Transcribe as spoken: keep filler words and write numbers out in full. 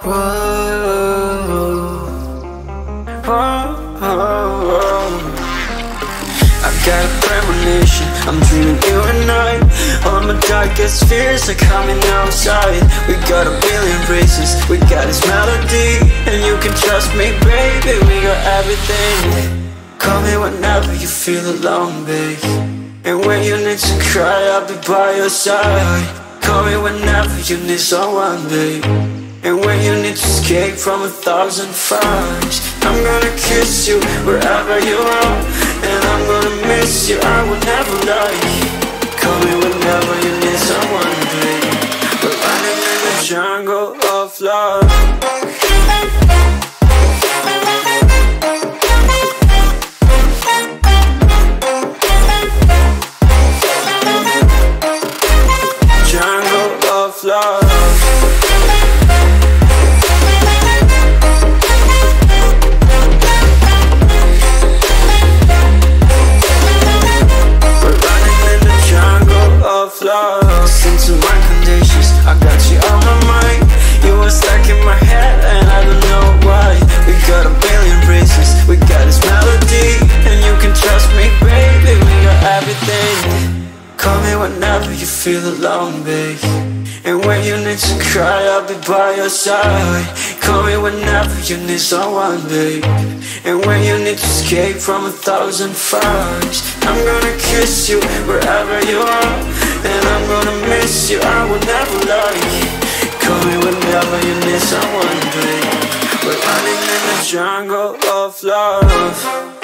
Whoa, whoa, whoa. I got a premonition, I'm dreaming you and I. All my darkest fears are coming outside. We got a billion races, we got this melody. And you can trust me, baby, we got everything. Call me whenever you feel alone, babe. And when you need to cry, I'll be by your side. Call me whenever you need someone, babe. And when you need to escape from a thousand fires, I'm gonna kiss you wherever you are. And I'm gonna miss you, I will never lie. Call me whenever you need someone, babe. We're running in the jungle of love. Love. We're running in the jungle of love. Listen to my conditions, I got you on my mind. You were stuck in my head and I don't know why. We got a billion races, we got this melody. And you can trust me, baby, we got everything. Call me whenever you feel alone, babe. And when you need to cry, I'll be by your side. Call me whenever you need someone, babe. And when you need to escape from a thousand fires, I'm gonna kiss you wherever you are. And I'm gonna miss you, I will never lie. Call me whenever you need someone, babe. We're running in the jungle of love.